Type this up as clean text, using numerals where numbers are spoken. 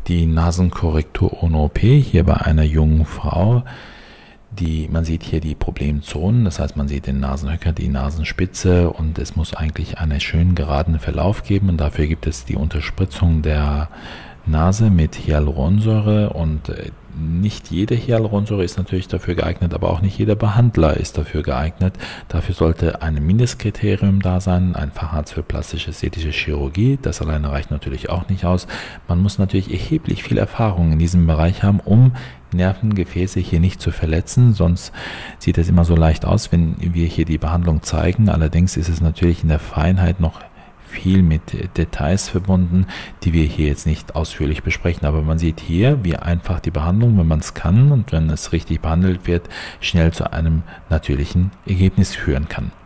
die Nasenkorrektur ohne OP, hier bei einer jungen Frau. Man sieht hier die Problemzonen, das heißt, man sieht den Nasenhöcker, die Nasenspitze, und es muss eigentlich einen schönen geraden Verlauf geben, und dafür gibt es die Unterspritzung der Nase mit Hyaluronsäure, und nicht jede Hyaluronsäure ist natürlich dafür geeignet, aber auch nicht jeder Behandler ist dafür geeignet. Dafür sollte ein Mindestkriterium da sein, ein Facharzt für plastische-ästhetische Chirurgie. Das alleine reicht natürlich auch nicht aus. Man muss natürlich erheblich viel Erfahrung in diesem Bereich haben, um Nervengefäße hier nicht zu verletzen, sonst sieht es immer so leicht aus, wenn wir hier die Behandlung zeigen. Allerdings ist es natürlich in der Feinheit noch viel mit Details verbunden, die wir hier jetzt nicht ausführlich besprechen. Aber man sieht hier, wie einfach die Behandlung, wenn man es kann und wenn es richtig behandelt wird, schnell zu einem natürlichen Ergebnis führen kann.